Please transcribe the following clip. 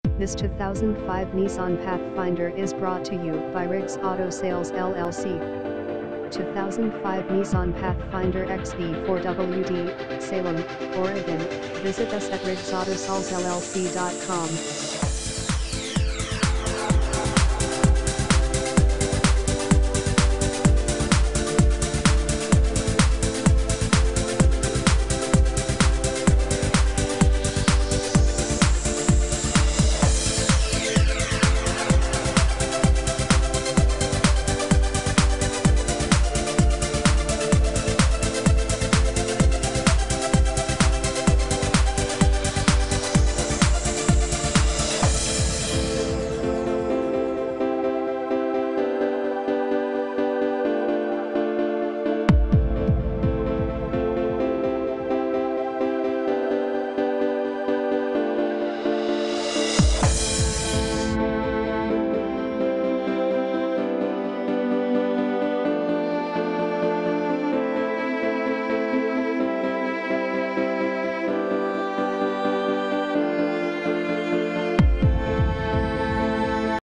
This 2005 Nissan Pathfinder is brought to you by Riggs Auto Sales LLC. 2005 Nissan Pathfinder XV4WD, Salem, Oregon. Visit us at riggsautosales.llc.com.